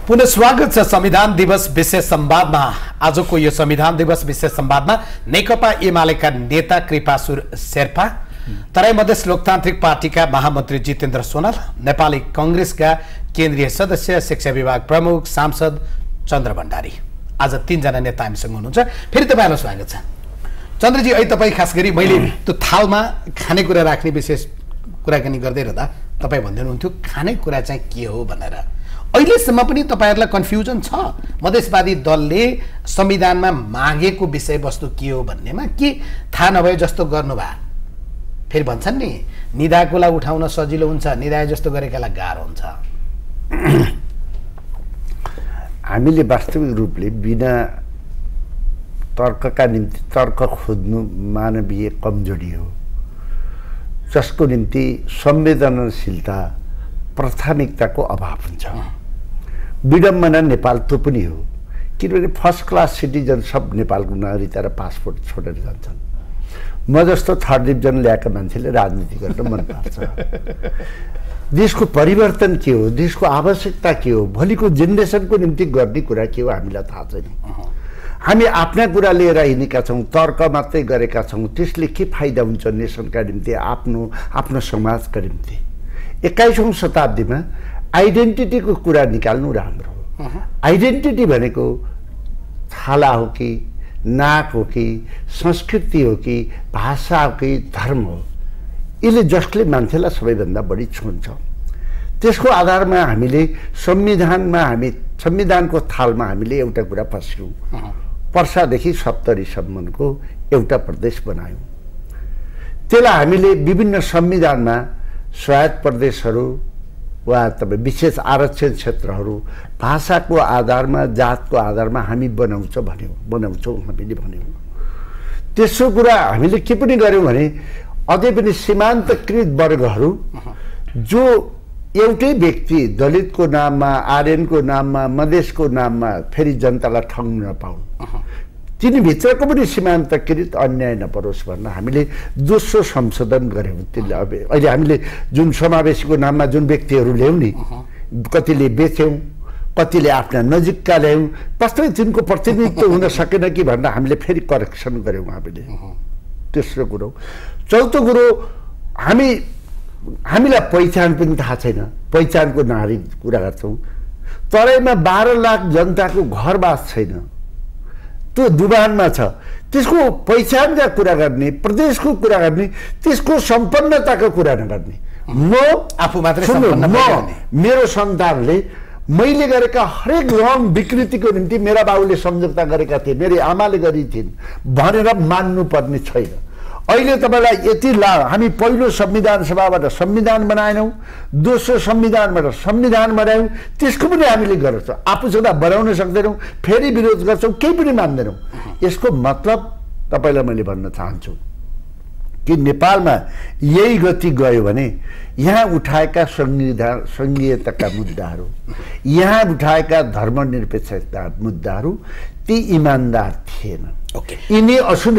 पुनः स्वागत छ संविधान दिवस विशेष संवादमा। आजको यो संविधान दिवस विशेष संवादमा नेकपा एमालेका नेता कृपासुर शेर्पा, तराई मधेस लोकतान्त्रिक पार्टीका महामन्त्री जितेन्द्र सोनाल, नेपाली कांग्रेसका केन्द्रीय सदस्य, शिक्षा विभाग प्रमुख, सांसद चन्द्र भण्डारी, आज तीनजना नेता हामीसँग हुनुहुन्छ। फेरि तपाईहरुलाई स्वागत छ। चन्द्रजी, अहिले तपाई खास गरी मैले त्यो थालमा खानेकुरा राख्ने विशेष कुराकानी गर्दै रहँदा तपाई भन्दै हुनुहुन्थ्यो खानेकुरा चाहिँ के हो भनेर। अहिलेसम्म पनि तपाईहरुलाई कन्फ्युजन छ मधेसवादी दलले संविधानमा मागेको विषयवस्तु के हो भन्नेमा, के थाहा नभए जस्तो गर्नुभयो? फेरि भन्छन् नि निदाकोलाई उठाउन सजिलो हुन्छ, निदाए जस्तो गरेकालाई गाह्रो हुन्छ। हामीले वास्तविक रूपले बिना तर्कका निम्ति तर्क खोज्नु मानवीय कमजोरी हो, जसको निम्ति संवेदनशीलता प्राथमिकताको अभाव हुन्छ। विडम्बना नेपाल त्यो पनि हो, किनभने फर्स्ट क्लास सिटिजन सब नेपालको नागरिकता र पासपोर्ट छोडेर जान्छन्। म जस्तो थर्ड डिभिजन ल्याएका मान्छेले राजनीति गर्न मन पर्छ। देशको परिवर्तन के हो, देशको आवश्यकता के हो, भोलिको जेनेरेसनको निम्ति गर्ने कुरा के हो हामीलाई थाहा छैन। हामी आफ्ना कुरा लिएर हिँडेका छौँ, तर्क मात्रै गरेका छौँ। त्यसले के फाइदा हुन्छ नेसनका निम्ति, आफ्नो समाजका निम्ति? 21औं शताब्दीमा आइडेन्टिटीको कुरा निकाल्नु राम्रो हो। आइडेन्टिटी भनेको छाला हो कि नाक हो कि संस्कृति हो कि भाषा हो कि धर्म हो, यसले जसले मान्छेलाई सबैभन्दा बढी छुन्छ। त्यसको आधारमा हामीले संविधानको थालमा हामीले एउटा कुरा फस्यौँ, पर्सादेखि सप्तरीसम्मको एउटा प्रदेश बनायौँ। त्यसलाई हामीले विभिन्न संविधानमा स्वायत्त प्रदेशहरू वा तपाईँ विशेष आरक्षण क्षेत्रहरू भाषाको आधारमा जातको आधारमा हामी बनाउँछौँ हामीले भन्यौँ। त्यसो कुरा हामीले के पनि गर्यौँ भने अझै पनि सीमान्तकृत वर्गहरू जो एउटै व्यक्ति दलितको नाममा, आर्यनको नाममा, मधेसको नाममा फेरि जनतालाई ठग्न नपाउन्, तिनीभित्रको पनि सीमान्तकृत अन्याय नपरोस् भनेर हामीले दोस्रो संशोधन गऱ्यौँ। त्यसले अब अहिले हामीले जुन समावेशीको नाममा जुन व्यक्तिहरू ल्यायौँ नि, कतिले बेच्यौँ, कतिले आफ्ना नजिकका ल्यायौँ, वास्तवमै तिनको प्रतिनिधित्व हुन सकेन कि भनेर हामीले फेरि करेक्सन गऱ्यौँ हामीले। तेस्रो कुरो। चौथो कुरो, हामीलाई पहिचान पनि थाहा छैन, पहिचानको नारी कुरा गर्छौँ। तराईमा 12 लाख जनताको घरबास छैन, त्यो दुबानमा छ। त्यसको पहिचानका कुरा गर्ने, प्रदेशको कुरा गर्ने, त्यसको सम्पन्नताको कुरा नगर्ने। म आफू मात्रै सम्पन्न भइरहने। मेरो सन्तानले मैले गरेका हरेक रङ विकृतिको निम्ति मेरा बाबुले सम्झौता गरेका थिए, मेरो आमाले गरेकी थिइन् भनेर मान्नुपर्ने छैन। अहिले तपाईँलाई यति हामी पहिलो संविधान सभाबाट संविधान बनाएनौँ, दोस्रो संविधानबाट संविधान बनायौँ, त्यसको पनि हामीले गर्छौँ। आफू छँदा बनाउन सक्दैनौँ, फेरि विरोध गर्छौँ, केही पनि मान्दैनौँ। यसको मतलब तपाईँलाई मैले भन्न चाहन्छु कि नेपालमा यही गति गयो भने यहाँ उठाएका संघीयताका मुद्दाहरू, यहाँ उठाएका धर्मनिरपेक्षता मुद्दाहरू ती इमान्दार थिएन। यिनी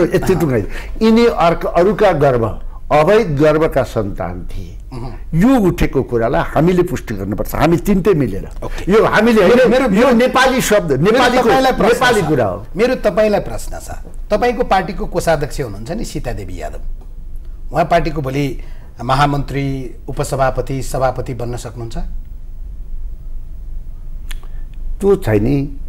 यिनी अरूका गर्व, अवैध गर्वका सन्तान थिए। यो उठेको कुरालाई हामीले पुष्टि गर्नुपर्छ, हामी तिनटै मिलेर। यो हामीले यो नेपाली शब्द, नेपाली कुरा हो। मेरो तपाईलाई प्रश्न छ, तपाईको पार्टीको कोषाध्यक्ष हुनुहुन्छ नि सीतादेवी यादव, उहाँ पार्टीको भोलि महामन्त्री, उपसभापति, सभापति बन्न सक्नुहुन्छ? त्यो छैन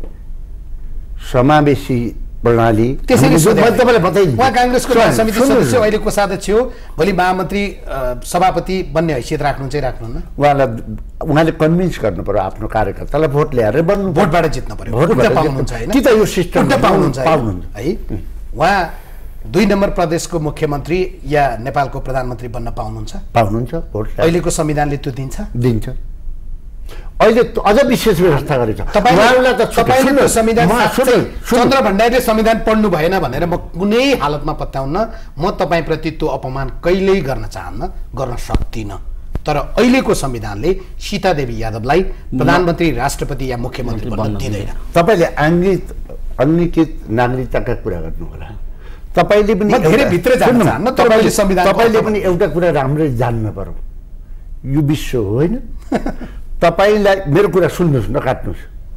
समावेशी प्रणाली। त्यसैले उहाँ कांग्रेसको समिति सदस्य, अहिले कोषाध्यक्ष हो, भोलि महामन्त्री, सभापति बन्ने हैसियत राख्नुहुन्छ राख्नुहुन्न? उहाँले कन्भिन्स गर्नु पर्यो आफ्नो कार्यकर्तालाई, भोट ल्याएर बन्नु, भोटबाट जित्नु पर्यो। पाउनुहुन्छ हैन कि त यो सिस्टम पाउनुहुन्छ है? उहाँ 2 नम्बर प्रदेशको मुख्यमन्त्री या नेपालको प्रधानमन्त्री बन्न पाउनुहुन्छ? भोट अहिलेको संविधानले त्यो दिन्छ? अहिले अझ विशेष व्यवस्था गरेछ। तपाईले संविधान चन्द्र भण्डारीले संविधान पढ्नु भएन भनेर म कुनै हालतमा पत्याउन्न। म तपाईप्रति त्यो अपमान कहिल्यै गर्न चाहन्न, गर्न सक्दिनँ। तर अहिलेको संविधानले सीतादेवी यादवलाई प्रधानमन्त्री, राष्ट्रपति या मुख्यमन्त्री बन्न दिँदैन। तपाईले अङ्गीकृत नागरिकताका कुरा गर्नु होला। तपाईले पनि धेरै भित्र जान चाहन्न, तपाईले पनि एउटा कुरा राम्रै जान्न पर्यो, यो विश्व हो होइन? तपाईलाई मेरो कुरा सुन्नुहोस्, नकाट्नुहोस्।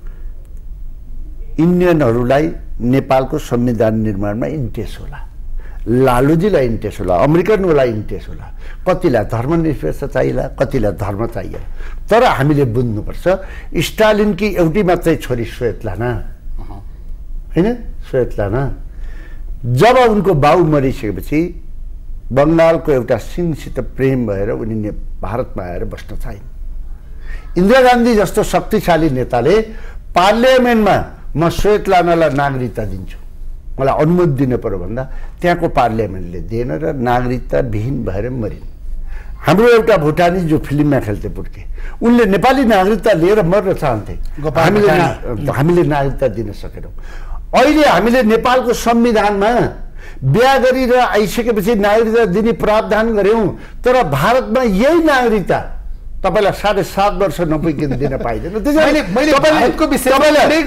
इन्डियनहरूलाई नेपालको संविधान निर्माणमा इन्ट्रेस्ट होला, लालुजीलाई इन्ट्रेस्ट होला, अमेरिकनहरूलाई इन्ट्रेस्ट होला, कतिलाई धर्मनिरपेक्ष चाहिएला, कतिलाई धर्म चाहिएला। तर हामीले बुझ्नुपर्छ स्टालिनकी एउटी मात्रै छोरी स्वेतलाना हैन, स्वेतलाना जब उनको बाउ मरिसकेपछि बङ्गालको एउटा सिंहसित प्रेम भएर उनी भारतमा आएर बस्न चाहिन्। इन्दिरा गान्धी जस्तो शक्तिशाली नेताले पार्लियामेन्टमा म स्वेतलानालाई नागरिकता दिन्छु, मलाई अनुमति दिनु पर्यो भन्दा त्यहाँको पार्लियामेन्टले दिएन र नागरिकता विहीन भएर मरिन्। हाम्रो एउटा भुटानी जो फिल्ममा खेल्थे पुड्के, उनले नेपाली नागरिकता लिएर मर्न चाहन्थे, हामीले नागरिकता दिन सकेनौँ। अहिले हामीले नेपालको संविधानमा बिहा गरेर आइसकेपछि नागरिकता दिने प्रावधान गर्यौँ, तर भारतमा यही नागरिकता तपाईलाई 7.5 वर्ष नपुगिन दिन पाइदैन। मैले तपाईँको विषयमा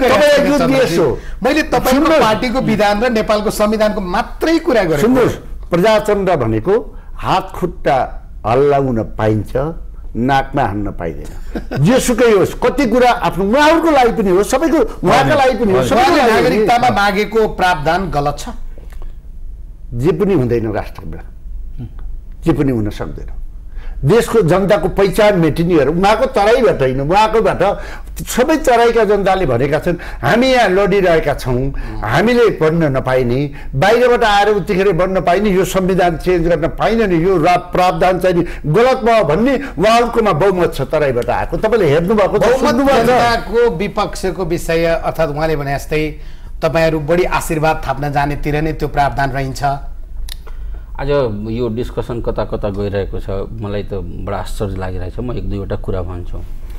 मैले तपाईँको पार्टीको विधान र नेपालको संविधानको मात्रै कुरा गरेँ। सुन्नुहोस्, प्रजातन्त्र भनेको हात खुट्टा हल्लाउन पाइन्छ, नाकमा हान्न पाइँदैन। जेसुकै होस्, कति कुरा आफ्नो उहाँहरूको लागि पनि हो, सबैको उहाँका लागि पनि हो। नागरिकतामा मागेको प्रावधान गलत छ, जे पनि हुँदैन राष्ट्रमा, जे पनि हुन सक्दैन। देशको जनताको पहिचान मेटिने हो, उहाँको तराईबाट होइन, उहाँकोबाट सबै तराईका जनताले भनेका छन् हामी यहाँ लडिरहेका छौँ, हामीले बन्न नपाइने, बाहिरबाट आएर उतिखेर बन्न पाइने, यो संविधान चेन्ज गर्न पाइँदैन, यो प्रावधान चाहिँ गलत भयो भन्ने उहाँहरूकोमा बहुमत छ तराईबाट आएको। तपाईँले हेर्नुभएको जनताको विपक्षको विषय अर्थात् उहाँले भने जस्तै तपाईँहरू बढी आशीर्वाद थाप्न जानेतिर नै त्यो प्रावधान रहन्छ। आज यो डिस्कसन कता कता गइरहेको छ, मलाई त बडा आश्चर्य लागिरहेछ। म एक दुईवटा कुरा भन्छु।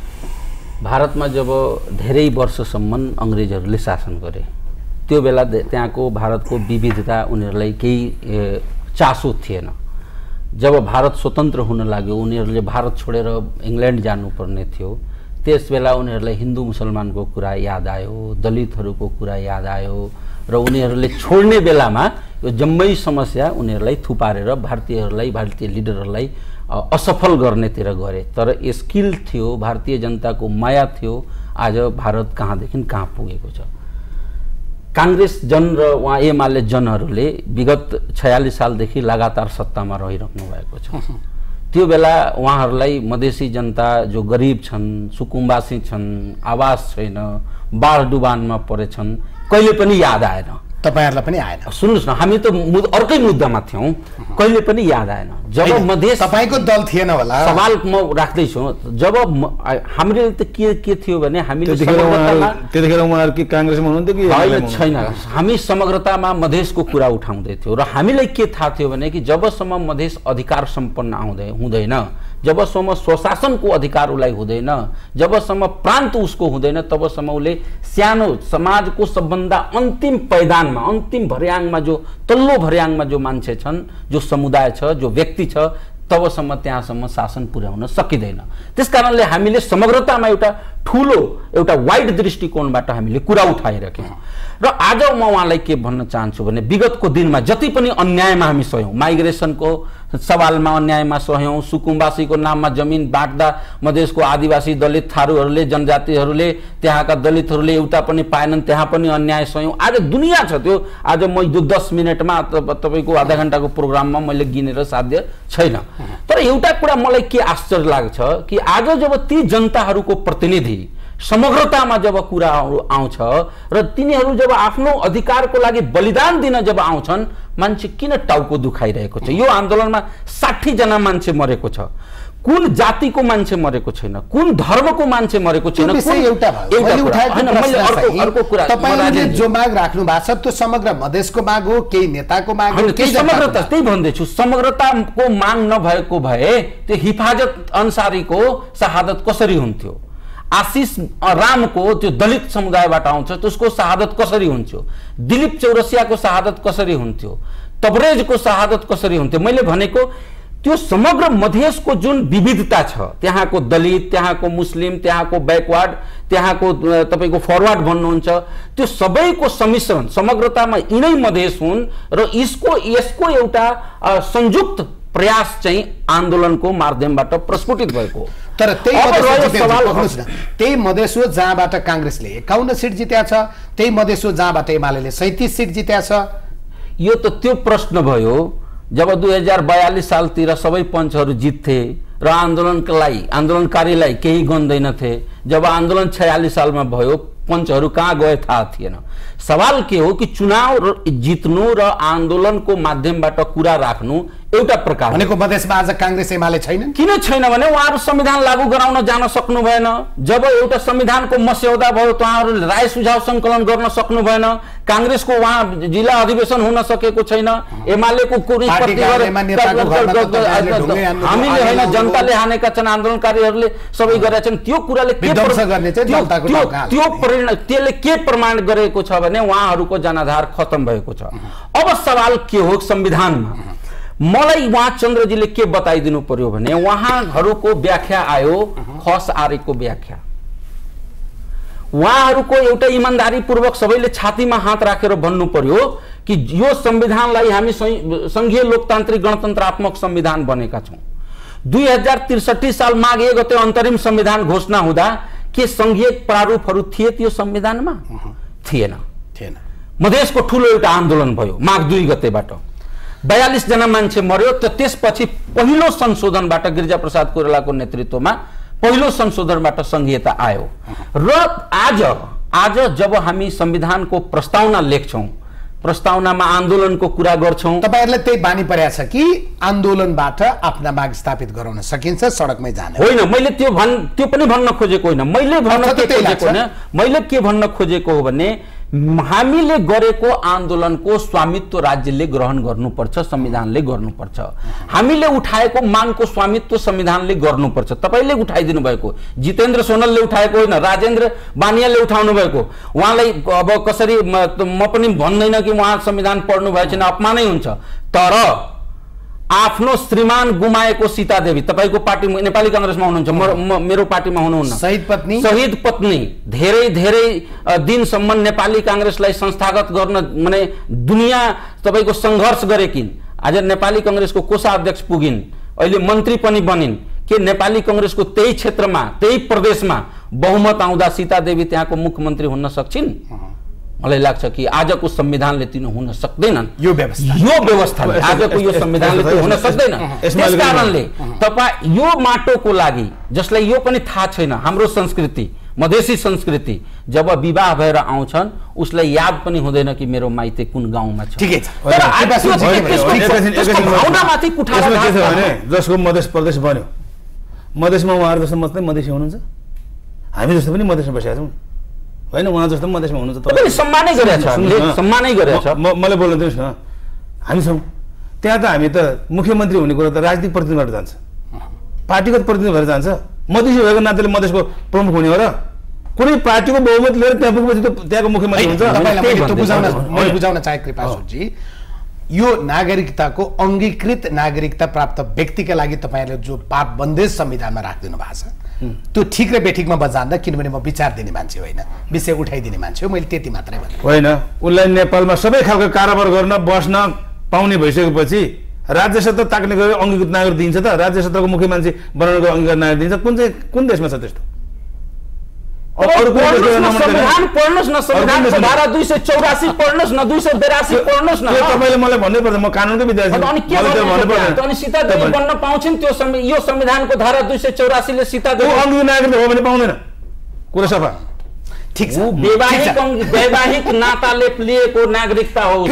भारतमा जब धेरै वर्षसम्म अङ्ग्रेजहरूले शासन गरे, त्यो बेला त्यहाँको भारतको विविधता उनीहरूलाई केही चासो थिएन। जब भारत स्वतन्त्र हुन लाग्यो, उनीहरूले भारत छोडेर इङ्ल्यान्ड जानुपर्ने थियो, त्यस बेला उनीहरूलाई हिन्दू मुसलमानको कुरा याद आयो, दलितहरूको कुरा याद आयो र उनीहरूले छोड्ने बेलामा यो जम्मै समस्या उनीहरूलाई थुपारेर भारतीय लिडरहरूलाई असफल गर्नेतिर गरे। तर स्किल थियो, भारतीय जनताको माया थियो, आज भारत कहाँदेखि कहाँ पुगेको छ। काङ्ग्रेस जन र उहाँ एमाले जनहरूले विगत 46 सालदेखि लगातार सत्तामा रहिरहनु भएको छ। त्यो बेला उहाँहरूलाई मधेसी जनता जो गरिब छन्, सुकुम्बासी छन्, आवास छैन, बाढ डुबानमा परेछन्, कहिले पनि याद आएन। तपाईहरुलाई पनि आएन? सुन्नुस् न, हामी त अर्कै मुद्दामा थियौं, कहिले पनि याद आएन। जब मधेस तपाईको दल थिएन होला, सवाल म राख्दै छु। जब हामीले त के थियो भने हामीले त्यतिखेर उहाँहरु कांग्रेसमा हुनुहुन्थ्यो कि होइन? छैन, हामी समग्रतामा मधेसको कुरा उठाउँदै थियौं र हामीलाई के थाहा थियो भने कि जबसम्म मधेस अधिकार सम्पन्न हुँदैन, जबसम्म स्वशासनको अधिकार उसलाई हुँदैन, जबसम्म प्रान्त उसको हुँदैन, तबसम्म उसले सानो समाजको सबभन्दा अन्तिम पैदानमा, अन्तिम भर्याङमा, जो तल्लो भर्याङमा जो मान्छे छन्, जो समुदाय छ, जो व्यक्ति छ, तबसम्म त्यहाँसम्म शासन पुर्याउन सकिँदैन। त्यसकारणले हामीले समग्रतामा एउटा वाइड दृष्टिकोणबाट हामीले कुरा उठाइरहेका र आज म उहाँलाई के भन्न चाहन्छु भने विगतको दिनमा जति पनि अन्यायमा हामी सह्यौं, माइग्रेसनको सवालमा अन्यायमा सह्यौं, सुकुम्बासीको नाममा जमिन बाँड्दा मधेसको आदिवासी दलित थारूहरूले, जनजातिहरूले, त्यहाँका दलितहरूले एउटा पनि पाएनन्, त्यहाँ पनि अन्याय सह्यौं। आज दुनिया छ त्यो। आज म यो 10 मिनेटमा तपाईको आधा घण्टाको प्रोग्राममा मैले गिनेर साध्य छैन। तर एउटा कुरा मलाई के आश्चर्य लाग्छ कि आज जब ती जनताहरूको प्रतिनिधि समग्रतामा जब कुरा आउँछ र तिनीहरू जब आफ्नो अधिकारको लागि बलिदान दिन जब आउँछन्, मान्छे किन टाउको दुखाइरहेको छ? यो आन्दोलनमा 60 जना मान्छे मरेको छ। कुन जातिको मान्छे मरेको छैन, कुन धर्मको मान्छे मरेको छैन। तपाईले जो माग राख्नु भएको छ त्यो समग्र मधेसको माग हो, केही नेताको माग हो, केही समग्रता? त्यही भन्दैछु, समग्रताको माग नभएको भए त्यो हिफाजत अन्सारीको शहादत कसरी हुन्थ्यो? आशिष रामको त्यो दलित समुदायबाट आउँछ, त्यसको शहादत कसरी हुन्थ्यो? दिलीप चौरसियाको शहादत कसरी हुन्थ्यो? तबरेजको शहादत कसरी हुन्थ्यो? मैले भनेको त्यो समग्र मधेसको जुन विविधता छ, त्यहाँको दलित, त्यहाँको मुस्लिम, त्यहाँको बैकवर्ड, त्यहाँको तपाईको फरवर्ड भन्नुहुन्छ, त्यो सबैको सम्मिश्रण समग्रतामा यिनै मधेस हुन् र यसको एउटा संयुक्त प्रयास चाहिँ आन्दोलनको माध्यमबाट प्रस्फुटित भएको हो। तर त्यही मधेस हो जहाँबाट कांग्रेसले 51 सीट जित्या छ, त्यही मधेस हो जहाँबाट एमाले 37 सीट जित्या छ। यो त त्यो प्रश्न भयो जब 2042 सालतिर सबै पञ्चहरू जित्थे र आन्दोलनकारीलाई केही गन्दैनथे। जब आन्दोलन 46 सालमा भयो पञ्चहरू कहाँ गए थाहा थिएन। सवाल के हो कि चुनाव जित्नु र आन्दोलनको माध्यमबाट कुरा राख्नु एउटा प्रकार भनेको मधेसमा आज कांग्रेस एमाले छैन। किन छैन भने उहाँहरू संविधान लागू गराउन जान सक्नु भएन। जब एउटा संविधानको मस्यौदा भयो उहाँहरूले राय सुझाव संकलन गर्न सक्नु भएन। कांग्रेसको वहाँ जिल्ला अधिवेशन हुन सकेको छैन। एमालेको कुनै हामीले होइन जनताले हानेका छन्, आन्दोलनकारीहरूले सबै गरेका छन्। त्यो कुराले त्यसले के प्रमाण गरेको छ भने उहाँहरूको जनाधार खत्म भएको छ। अब सवाल के हो संविधानमा, मलाई वहाँ चन्द्रजीले के बताइदिनु पर्यो भने उहाँहरूको व्याख्या आयो खस आरेको व्याख्या। उहाँहरूको एउटा इमानदारी पूर्वक सबैले छातीमा हात राखेर भन्नु पर्यो कि यो संविधानलाई हामी संघीय लोकतान्त्रिक गणतन्त्रात्मक संविधान बनेका छौं। 2063 साल माघ 1 गते अन्तरिम संविधान घोषणा हुँदा के संघीय प्रारूपहरू थिए त्यो संविधानमा? थिएन। मधेसको ठूलो एउटा आन्दोलन भयो माघ 2 गतेबाट 42 जना मान्छे मर्यो। त त्यसपछि पहिलो संशोधनबाट गिरिजाप्रसाद कोइरालाको नेतृत्वमा पहिलो संशोधनबाट संघीयता आयो। र आज जब हामी संविधानको प्रस्तावना लेख्छौं, प्रस्तावनामा आन्दोलनको कुरा गर्छौं, तपाईहरुले त्यही बानी परेको छ कि आन्दोलनबाट आफ्ना माग स्थापित गराउन सकिन्छ, सडकमै जाने होइन। मैले त्यो पनि भन्न खोजेको होइन। मैले के भन्न खोजेको हो भने हामीले गरेको आन्दोलनको स्वामित्व राज्यले ग्रहण गर्नुपर्छ, संविधानले गर्नुपर्छ। हामीले उठाएको मागको स्वामित्व संविधानले गर्नुपर्छ। तपाईले उठाइदिनु भएको, जितेन्द्र सोनलले उठाएको होइन, राजेन्द्र बानियाले उठाउनु भएको। उहाँलाई अब कसरी म पनि भन्दैन कि उहाँ संविधान पढ्नु भएको छैन, अपमानै हुन्छ। तर आफ्नो श्रीमान गुमाएको सीता देवी, तपाईको पार्टी नेपाली कांग्रेसमा हुनुहुन्छ, मेरो पार्टीमा हुनुहुन्न, शहीद पत्नी धेरै दिनसम्म नेपाली कांग्रेसलाई संस्थागत गर्न माने दुनिया तपाईको संघर्ष गरेकिन्। आज नेपाली कांग्रेसको कोषाध्यक्ष पुगिन्, अहिले मन्त्री पनि बनिन्। के नेपाली कांग्रेसको त्यही क्षेत्रमा त्यही प्रदेशमा बहुमत आउँदा सीता देवी त्यहाँको मुख्यमन्त्री हुन सक्छिन्? मलाई लाग्छ कि आजको संविधानले तिन हुन सक्दैनन्। यो व्यवस्थाले आजको यो संविधानले त्यो हुन सक्दैन। त्यसकारणले तपाई यो माटोको लागि जसलाई यो पनि थाहा छैन, हाम्रो संस्कृति मधेसी संस्कृति, जब विवाह भएर आउँछन् उसलाई याद पनि हुँदैन कि मेरो माइते कुन गाउँमा छ। ठिकै छ। भावनामाथि कुठार जसको मधेस प्रदेश बन्यो, मधेसमा उहाँहरू जस्तो मात्रै मधेसी हुनुहुन्छ, हामी जस्तो पनि मधेसमा बसेका छौँ होइन? उहाँ जस्तो मधेसमा हुनुहुन्छ, सम्मानै गरेछ। मलाई बोल्न दिनुहोस् न। हामी छौँ त्यहाँ त हामी त मुख्यमन्त्री हुने कुरा त राजनीतिक प्रतिनिधिबाट जान्छ, पार्टीगत प्रतिनिधि भएर जान्छ। मधेसी भएको नाताले मधेसको प्रमुख हुने हो र? कुनै पार्टीको बहुमत लिएर त्यहाँ पुगेपछि त त्यहाँको मुख्यमन्त्री हुन्छ? मैले बुझाउन चाहे कृपासुरजी, यो नागरिकताको अंगीकृत नागरिकता प्राप्त व्यक्तिका लागि तपाईहरुले जो पाप बन्देज संविधानमा राखिदिनु भएको छ त्यो ठीक र बेठिकमा बजान्दा, किनभने म विचार दिने मान्छे होइन, विषय उठाइदिने मान्छे हो। मैले त्यति मात्रै भने होइन। उनलाई नेपालमा सबै खालको कारोबार गर्न बस्न पाउने भइसकेपछि राज्य सत्ता ताक्ने गरी अंगीकृत नागरिक दिन्छ त? राज्य सत्ताको मुख्य मान्छे बनाउनको अंगीकृत नागरिक दिन्छ? कुन देशमा छ त्यस्तो? संविधान पढ्नुस् न, संविधानको धारा 284 पढ्नुस् न, 282 पढ्नुस् न। तपाईले मलाई भन्नै पर्छ, म कानुनको विद्यार्थी हो। अनि सीता देवी बन्न पाउँछिन्? त्यो यो संविधानको धारा 284 ले सीता देवी अंगीकृत नागरिक हो भने पाउँदैन? कुरा सफा। ठीक छ। वैवाहिक नाताले लिएको नागरिकता हो।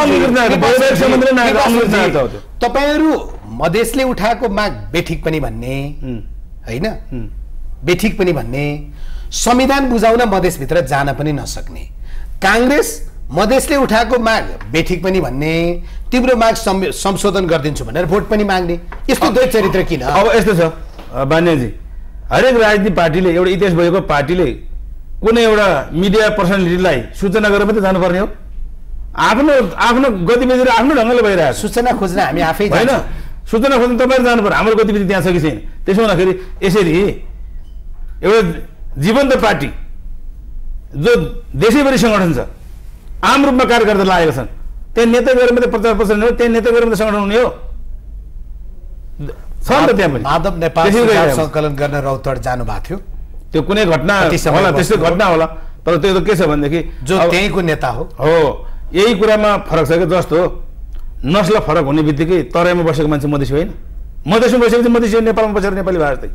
तपाईहरु मधेसले उठाएको माग बेठिक पनि भन्ने हैन, बेठिक पनि भन्ने, संविधान बुझाउन मधेसभित्र जान पनि नसक्ने, कांग्रेस मधेसले उठाएको माग बेठिक पनि भन्ने, तिम्रो माग संशोधन गरिदिन्छु भनेर भोट पनि माग्ने, यस्तो दुई चरित्र किन? अब यस्तो छ बान्याजी, हरेक राजनीतिक पार्टीले, एउटा इतिहास भएको पार्टीले कुनै एउटा मिडिया पर्सनालिटीलाई सूचना गरेर मात्रै जानुपर्ने हो? आफ्नो गतिविधि आफ्नो ढङ्गले भइरहेको छ। सूचना खोज्न हामी आफै होइन, सूचना खोज्न तपाईहरु जानु पर्यो। हाम्रो गतिविधि त्यहाँ छ कि छैन? त्यसो हुँदाखेरि यसरी एउटा जीवन्त पार्टी जो देशैभरि संगठन छ, आम रूपमा कार्य गर्दा लागेका छन्, त्यहाँ नेता गएर मात्रै प्रचार प्रसार हुने हो? त्यहाँ नेता गएर मात्रै संगठन हुने हो? छ नि त त्यहाँ पनि माधव नेपाल त्यसै सुझाव गरिरहेको छ। सङ्कलन गर्न रौतहट जानु भएको थियो त्यो कुनै घटना कति समय होला बस्नु त्यस्तो हो? घटना होला तर त्यो त के छ भनेदेखि जो अब- त्यहीँको नेता हो हो यही कुरामा फरक छ कि जस्तो नस्ल फरक हुने बित्तिकै तराईमा बसेको मान्छे मधेसी होइन मधेसमा बसेको चाहिँ मधेसी हो, नेपालमा बसेर नेपाली भए जस्तै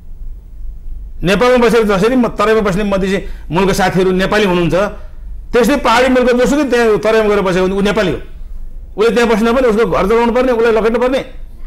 नेपालमा बसेर जसरी तराईमा बस्ने मधेसी मूलका साथीहरू नेपाली हुनुहुन्छ त्यस्तै पहाडी मुलुकमा जोसुकै त्यहाँ तराईमा गएर बसेको ऊ नेपाली हो उसले त्यहाँ बस्न पर्ने उसको घर चलाउनु पर्ने उसलाई लखेट्नु पर्ने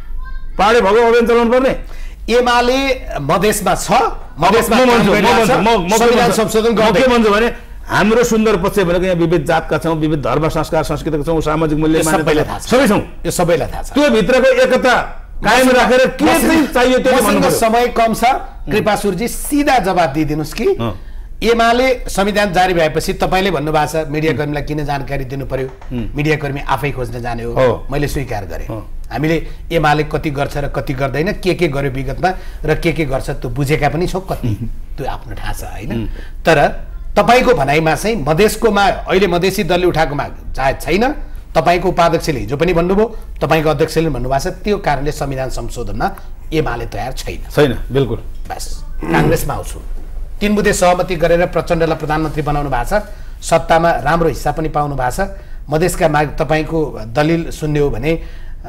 पहाडी भएको अभियान चलाउनु पर्ने एमाले मधेसमा छ मधेसमा म काम भन्छु, म गरिरहेछ, भन्छु, म के संविधान भन्छु, संशोधन म गर्दै के भन्छु भने हाम्रो सुन्दर पक्ष भनेको यहाँ विविध जातका छौँ विविध धर्म संस्कार संस्कृतिका छौँ सामाजिक मूल्य यो सबैलाई थाहा छ। सबै छौँ यो सबैलाई थाहा छ त्यो भित्रको एकता कायम राखेर के चाहिँ चाहियो त्यो चाहिँ भन्नु मसँग पर्यो। समय कम छ कृपासुरजी सिधा जवाब दिइदिनुहोस् कि एमाले संविधान जारी भएपछि तपाईँले भन्नुभएको छ मिडियाकर्मीलाई किन जानकारी दिनु पर्यो मिडियाकर्मी आफै खोज्न जाने हो। हो मैले स्वीकार गरेँ हामीले एमाले कति गर्छ र कति गर्दैन के गर्यो विगतमा र के गर्छ त्यो बुझेका पनि छौँ कति त्यो आफ्नो थाहा छ होइन तर तपाईँको भनाइमा चाहिँ मधेसको माग अहिले मधेसी दलले उठाएको माग चाहे छैन तपाईँको उपाध्यक्षले हिजो पनि भन्नुभयो तपाईँको अध्यक्षले भन्नुभएको छ त्यो कारणले संविधान संशोधनमा एमाले तयार छैन बिल्कुल बस काङ्ग्रेसमा आउँछु 3 बुँदे सहमति गरेर प्रचण्डलाई प्रधानमन्त्री बनाउनु भएको छ सत्तामा राम्रो हिस्सा पनि पाउनु भएको छ मधेसका माग तपाईँको दलिल सुन्ने हो भने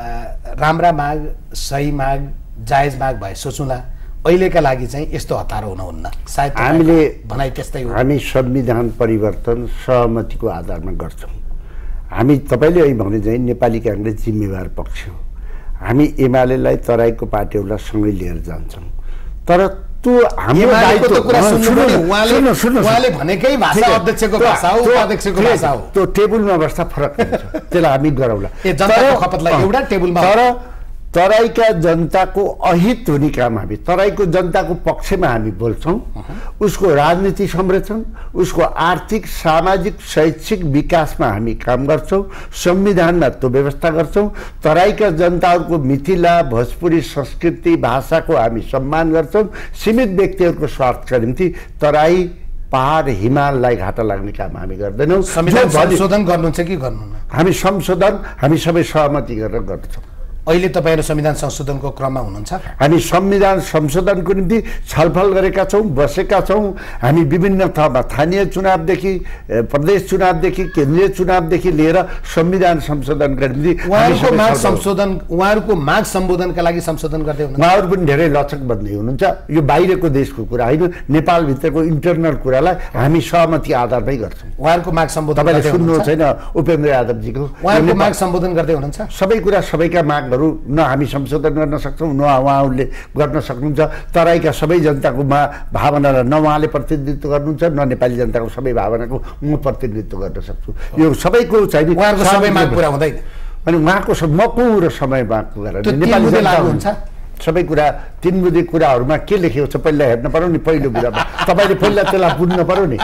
राम्रा माग सही माग जायज माग भए सोचौँला अहिलेका लागि चाहिँ यस्तो हतारो हुनुहुन्न सायद हामीले भनाइ त्यस्तै हो हामी संविधान परिवर्तन सहमतिको आधारमा गर्छौँ हामी तपाईँले अहिले भने चाहिँ नेपाली काङ्ग्रेस जिम्मेवार पक्ष हो हामी एमालेलाई तराईको पार्टीहरूलाई सँगै लिएर जान्छौँ तर त्यो हाम्रो एमालेको त कुरा सुन्नु सुन्नु, उहाँले सुन्नु, सुन्नु, उहाँले भनेकै भाषा ठिक है। अध्यक्षको त्यो- भाषा हो त्यो- उपाध्यक्षको भाषा हो त्यो टेबलमा बस्दा फरक हुन्छ त्यसलाई हामी गरौँला ए, जनताको खपतलाई एउटा टेबलमा तर तराईका जनताको अहित हुने काम हामी तराईको जनताको पक्षमा हामी बोल्छौँ उसको राजनीति संरक्षण उसको आर्थिक सामाजिक शैक्षिक विकासमा हामी काम गर्छौँ संविधानमा त्यो व्यवस्था गर्छौँ तराईका जनताहरूको मिथिला भोजपुरी संस्कृति भाषाको हामी सम्मान गर्छौँ सीमित व्यक्तिहरूको स्वार्थका निम्ति तराई पहाड हिमाललाई घाटा लाग्ने काम हामी गर्दैनौँ संविधान जो भनि- संशोधन गर्नुहुन्छ कि गर्नुहुन्न हामी संशोधन हामी सबै सहमति गरेर गर्छौँ अहिले तपाईँहरू संविधान संशोधनको क्रममा हुनुहुन्छ हामी संविधान संशोधनको निम्ति छलफल गरेका छौँ बसेका छौँ हामी विभिन्न ठाउँमा स्थानीय चुनावदेखि प्रदेश चुनावदेखि केन्द्रीय चुनावदेखि लिएर संविधान संशोधनका निम्ति हामी उहाँहरूको सबै माग छलफल- संशोधन उहाँहरूको माग सम्बोधनका लागि संशोधन गर्दै हुनुहुन्छ उहाँहरू पनि धेरै लचक बन्दै हुनुहुन्छ यो बाहिरको देशको कुरा होइन नेपालभित्रको इन्टरनल कुरालाई हामी सहमति आधारमै गर्छौँ उहाँहरूको माग सम्बोधन तपाईँले गर्दै सुन्नु हुनुहुन्छ छैन उपेन्द्र यादवजीको उहाँहरूको माग सम्बोधन गर्दै हुनुहुन्छ सबै कुरा सबैका मागहरू न हामी संशोधन गर्न सक्छौँ न उहाँहरूले गर्न सक्नुहुन्छ तराईका सबै जनताको भावनालाई न उहाँले प्रतिनिधित्व गर्नुहुन्छ न नेपाली जनताको सबै भावनाको म प्रतिनिधित्व गर्न सक्छु यो सबैको चाहिँ उहाँहरूको सबै माग पुरा हुँदैन अनि उहाँको म पुरो समय माग गरेर त्यो 3 बुँदे लागु हुन्छ सबै कुरा 3 बुँदे कुराहरूमा के लेखेको छ पहिला हेर्न पर्यो नि पहिलो कुरामा तपाईँले पहिला त्यसलाई बुझ्नु पर्यो नि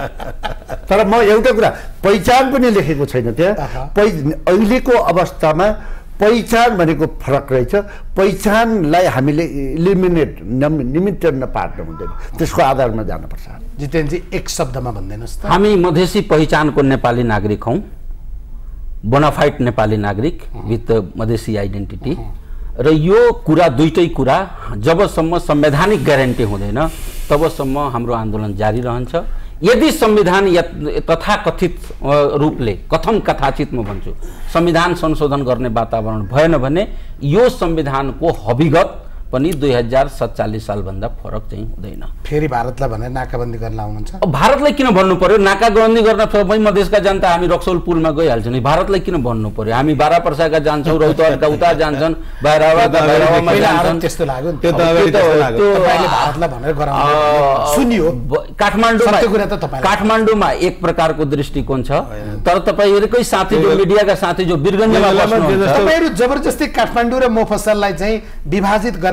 तर म एउटा कुरा पहिचान पनि लेखेको छैन त्यहाँ अहिलेको अवस्थामा पहिचान भनेको फरक रहेछ पहिचानलाई हामीले इलिमिनेट निमित्रण पार्न हुँदैन त्यसको आधारमा जानुपर्छ जितेनजी एक शब्दमा भनिदिनुहोस् त हामी मधेसी पहिचानको नेपाली नागरिक हौँ बोनाफाइड नेपाली नागरिक विथ मधेसी आइडेन्टिटी र यो कुरा दुईटै कुरा जबसम्म संवैधानिक ग्यारेन्टी हुँदैन तबसम्म हाम्रो आन्दोलन जारी रहन्छ यदि संविधान तथाकथित रूपले कथम कथाचित म भन्छु संविधान संशोधन गर्ने वातावरण भएन भने यो संविधानको हविगत पनि 2047 सालभन्दा फरक चाहिँ हुँदैन फेरि भारतलाई भनेर नाकाबन्दी गर्न आउनुहुन्छ अब भारतलाई किन भन्नु पर्यो नाकाबन्दी गर्न सबै मधेसका जनता हामी रक्सौल पुलमा गइहाल्छौँ नि भारतलाई किन भन्नु पर्यो हामी बारा पर्साका जान्छौँ रौतहटका उता जान्छन् भैरवामा जान्छन् त्यस्तो लाग्यो नि त्यो त अगाडि त्यस्तो लाग्यो। तपाईँले भारतलाई भनेर गराउनु सुनियो सत्य कुरा त तपाईँलाई। काठमाडौँमा एक प्रकारको दृष्टिकोण छ तर तपाईँहरूकै साथी जो मिडियाका साथी जो वीरगञ्जमा बस्नुहुन्छ तपाईँहरू जबरजस्ती काठमाडौँ र मोफसललाई चाहिँ विभाजित गराइ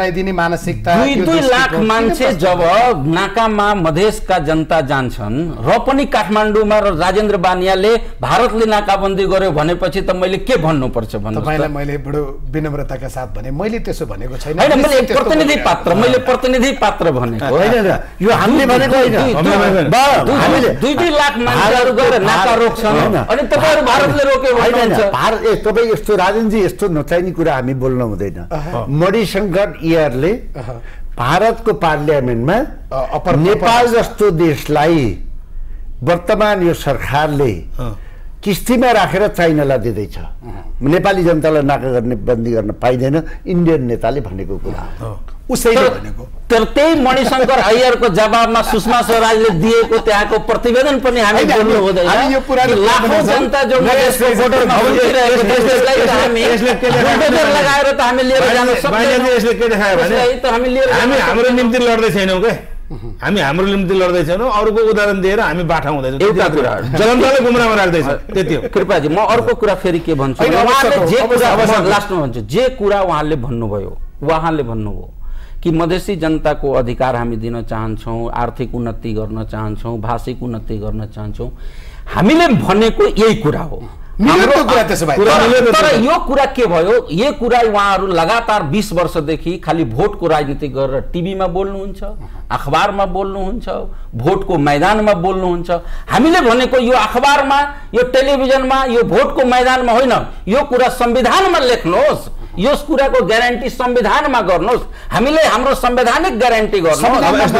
पुर्याइदिने मानसिकता 2 लाख मान्छे जब नाकामा मधेसका जनता जान्छन् र पनि काठमाडौँमा र राजेन्द्र बानियाले भारतले नाकाबन्दी गर्यो भनेपछि त मैले के भन्नुपर्छ भन्नु तपाईलाई मैले बडो विनम्रताका साथ भने मैले त्यसो भनेको छैन हैन मैले प्रतिनिधि पात्र भनेको होइन यो हामीले भनेको होइन 2 लाख मान्छेहरु गएर नाका रोक्छन् अनि तपाईहरु भारतले रोक्यो भन्नुहुन्छ भारत तपाई यस्तो राजेन्द्रजी यस्तो नचाहिने कुरा हामी बोल्न हुँदैन मणिशंकर इयरले भारतको पार्लियामेन्टमा नेपाल जस्तो देशलाई वर्तमान यो सरकारले किस्तीमा राखेर चाइनालाई दिँदैछ नेपाली जनतालाई नाका गर्ने बन्दी गर्न पाइदैन इन्डियन नेताले भनेको कुरा उसैले भनेको तर त्यही मणिशंकर अय्यरको जवाबमा सुषमा स्वराजले दिएको त्यहाँको प्रतिवेदन पनि हामी बोल्नु हुँदैन लाखौं जनता जो मधेसको भोटरमा भोटिरहेको त्यसलाई हामी लगाएर त हामी लिएर जान सक्दैनौँ यसले के देखायो भने हामी हाम्रो निम्ति लड्दै छैनौँ के हामी हाम्रो निम्ति लड्दै छैनौँ अरूको उदाहरण दिएर हामी बाठा हुँदैछौँ एउटा कुरा जनताले गुमराहमा राख्दैछ त्यति हो कृपाजी म अर्को कुरा फेरि के भन्छु उहाँले जे कुरा लास्टमा भन्छु जे कुरा उहाँले भन्नुभयो कि मधेसी जनताको अधिकार हामी दिन चाहन्छौँ आर्थिक उन्नति गर्न चाहन्छौँ भाषिक उन्नति गर्न चाहन्छौँ हामीले भनेको यही कुरा हो तर यो कुरा के भयो यो कुरा उहाँहरू लगातार 20 वर्षदेखि खालि भोटको राजनीति गरेर टिभीमा बोल्नुहुन्छ अखबारमा बोल्नुहुन्छ भोटको मैदानमा बोल्नुहुन्छ हामीले भनेको यो अखबारमा यो टेलिभिजनमा यो भोटको मैदानमा होइन यो कुरा संविधानमा लेख्नुहोस् यो कुराको ग्यारेन्टी संविधानमा गर्नुहोस् हामीले हाम्रो संवैधानिक ग्यारेन्टी गर्नुहोस्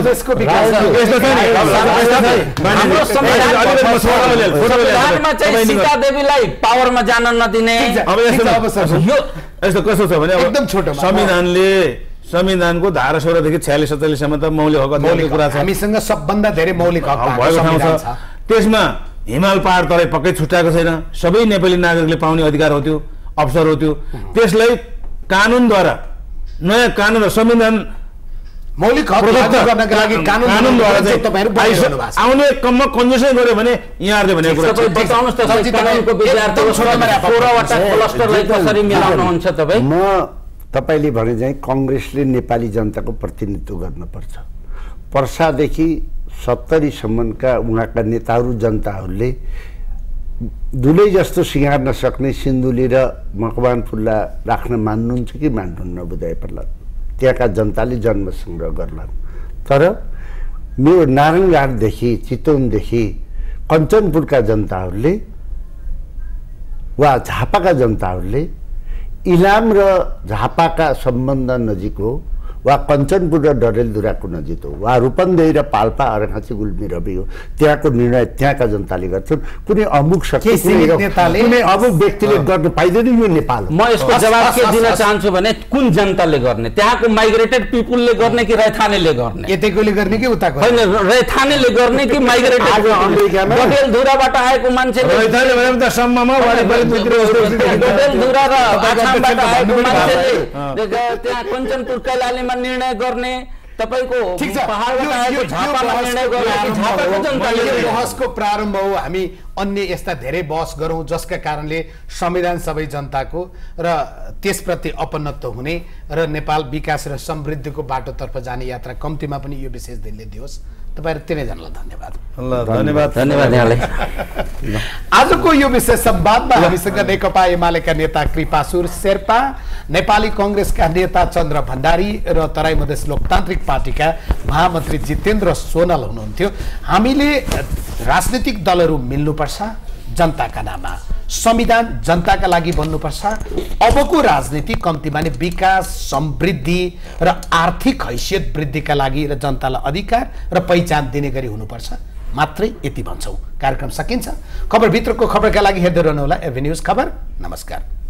संविधानमा चाहिँ सीता देवीलाई पावरमा जान नदिने यस्तो कस्तो छ भने एकदम छोटो संविधानको धारा 16 देखि 46 47 सम्म त मौलिक हक अधिकारको कुरा छ हामीसँग सबभन्दा धेरै मौलिक हक भएको ठाउँ छ त्यसमा हिमाल पहाड तराई पक्कै छुट्याएको छैन सबै नेपाली नागरिकले पाउने अधिकार हो त्यो अवसर हो त्यो त्यसलाई कानुनद्वारा नयाँ कानुन र संविधान मौलिक हक गर्नका लागि कानुनद्वारा चाहिँ आउने कममा कन्जुसै गर्यो भने यहाँहरूले भनेको कुरा बताउनुस् त कानुनको विद्यार्थी 16वटा क्लस्टरलाई कसरी मिलाउनुहुन्छ तपाई म तपाईले भने चाहिँ कांग्रेसले नेपाली जनताको प्रतिनिधित्व गर्नुपर्छ पर्सादेखि 70 सम्मका उहाँका नेताहरू जनताहरूले दुलै जस्तो सिंगार नसक्ने सिन्धुली र मकवानपुरलाई राख्न मान्नुहुन्छ कि मान्नुहुन्न बुझाइ पर्ला त्यहाँका जनताले जन्म संग्रह गर्लान् तर मेरो नारायणघाटदेखि चितवनदेखि कञ्चनपुरका जनताहरूले वा झापाका जनताहरूले इलाम र झापाका सम्बन्ध नजिक हो वा कञ्चनपुर र डडेलधुराको नजिक हो वा रूपन्देही र पाल्पा अरखाँची गुल्मी रवि हो त्यहाँको निर्णय त्यहाँका जनताले गर्छन् कुनै अमुक शक्ति कुनै अमुक व्यक्तिले गर्न पाइँदैन यो नेपाल म यसको जवाब के दिन चाहन्छु भने कुन जनताले गर्ने त्यहाँको माइग्रेटेड पिपुलले गर्ने कि रैथानेले गर्ने यतैकोले गर्ने कि उताको हैन रैथानेले गर्ने कि माइग्रेटेड डडेलधुराबाट आएको मान्छेले रैथाने भने त सम्ममा डडेलधुरा र आछामबाट आएको मान्छेले त्यहाँ कञ्चनपुर कैलालीमा निर्णय गर्ने तपाईको पहाडबाट आएको झापामा निर्णय गर्ने झापाको जनताले बहसको प्रारम्भ हो हामी अन्य यस्ता धेरै बहस गरौँ जसका कारणले संविधान सबै जनताको र त्यसप्रति अपनत्व हुने र नेपाल विकास र समृद्धिको बाटोतर्फ जाने यात्रा कम्तीमा पनि यो विशेष दिनले दियोस् तपाईहरु तिनैजनालाई धन्यवाद धन्यवाद यहाँलाई आजको यो विशेष संवादमा हामीसँग नेकपा एमालेका नेता कृपासुर शेर्पा नेपाली कांग्रेसका नेता चन्द्र भण्डारी र तराई मधेस लोकतान्त्रिक पार्टीका महामन्त्री जितेन्द्र सोनल हुनुहुन्थ्यो हामीले राजनीतिक दलहरू मिल्नुपर्छ जनताका नाममा संविधान जनताका लागि बन्नुपर्छ अबको राजनीति कम्तीमा नै विकास समृद्धि र आर्थिक हैसियत वृद्धिका लागि र जनतालाई अधिकार र पहिचान दिने गरी हुनुपर्छ मात्रै यति भन्छौं कार्यक्रम सकिन्छ खबरभित्रको खबरका लागि हेर्दै रहनुहोला एभेन्यूज खबर नमस्कार।